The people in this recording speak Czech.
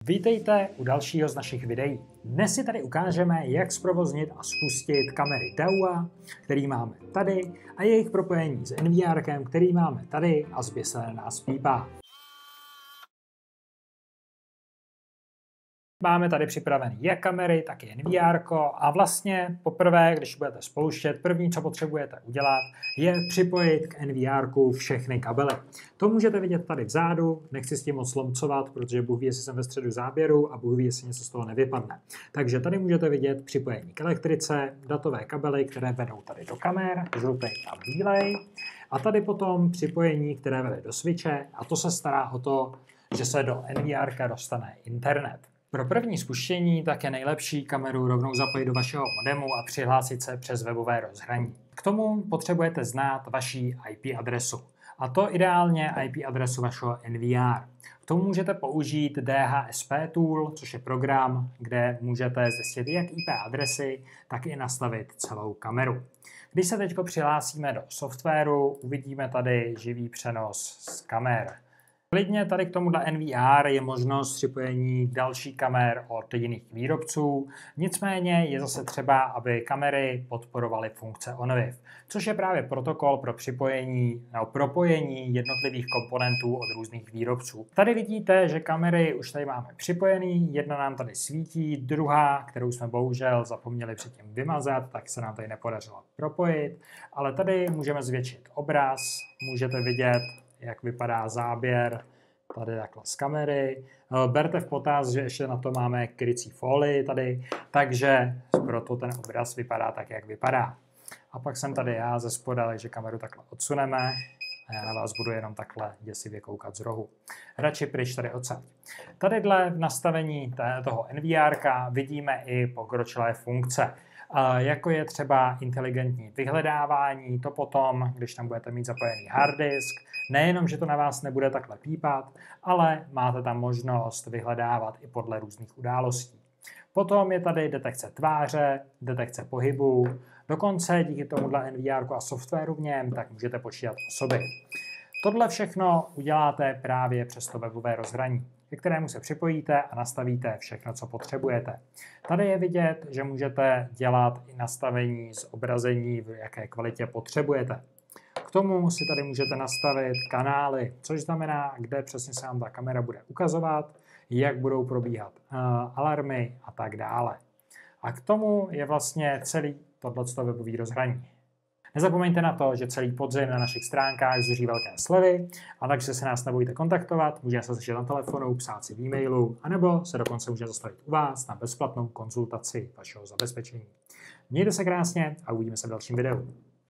Vítejte u dalšího z našich videí. Dnes si tady ukážeme, jak zprovoznit a spustit kamery Daua, který máme tady, a jejich propojení s NVRkem, který máme tady a zběsile nás pípá. Máme tady připravený jak kamery, tak i NVR a vlastně poprvé, když budete spouštět, první, co potřebujete udělat, je připojit k NVR všechny kabely. To můžete vidět tady vzadu, nechci s tím moc slomcovat, protože Bůh ví, jestli jsem ve středu záběru a Bůh ví, jestli něco z toho nevypadne. Takže tady můžete vidět připojení k elektrice, datové kabely, které vedou tady do kamer, žlutý a bílej, a tady potom připojení, které vede do switche, a to se stará o to, že se do NVR dostane internet. Pro první spuštění tak je nejlepší kameru rovnou zapojit do vašeho modemu a přihlásit se přes webové rozhraní. K tomu potřebujete znát vaši IP adresu. A to ideálně IP adresu vašeho NVR. K tomu můžete použít DHSP Tool, což je program, kde můžete zjistit jak IP adresy, tak i nastavit celou kameru. Když se teď přihlásíme do softwaru, uvidíme tady živý přenos z kamer. Klidně tady k tomuhle NVR je možnost připojení další kamer od jiných výrobců, nicméně je zase třeba, aby kamery podporovaly funkce OnVIF, což je právě protokol pro připojení nebo propojení jednotlivých komponentů od různých výrobců. Tady vidíte, že kamery už tady máme připojený, jedna nám tady svítí, druhá, kterou jsme bohužel zapomněli předtím vymazat, tak se nám tady nepodařilo propojit, ale tady můžeme zvětšit obraz, můžete vidět, jak vypadá záběr tady takhle z kamery. Berte v potaz, že ještě na to máme krycí folii tady, takže proto ten obraz vypadá tak, jak vypadá. A pak jsem tady já ze spoda, takže kameru takhle odsuneme a já na vás budu jenom takhle děsivě koukat z rohu. Radši pryč tady odsaď. Tadyhle v nastavení toho NVRka vidíme i pokročilé funkce. Jako je třeba inteligentní vyhledávání, to potom, když tam budete mít zapojený hard disk, nejenom, že to na vás nebude takhle pípat, ale máte tam možnost vyhledávat i podle různých událostí. Potom je tady detekce tváře, detekce pohybu, dokonce díky tomuhle NVR a softwaru v něm, tak můžete počítat osoby. Tohle všechno uděláte právě přes to webové rozhraní, ke kterému se připojíte a nastavíte všechno, co potřebujete. Tady je vidět, že můžete dělat i nastavení zobrazení, v jaké kvalitě potřebujete. K tomu si tady můžete nastavit kanály, což znamená, kde přesně se vám ta kamera bude ukazovat, jak budou probíhat alarmy a tak dále. A k tomu je vlastně celý tohleto webový rozhraní. Nezapomeňte na to, že celý podzim na našich stránkách zuří velké slevy, a takže se nás nebojte kontaktovat, můžete se slyšet na telefonu, psát si v e-mailu, anebo se dokonce můžete zastavit u vás na bezplatnou konzultaci vašeho zabezpečení. Mějte se krásně a uvidíme se v dalším videu.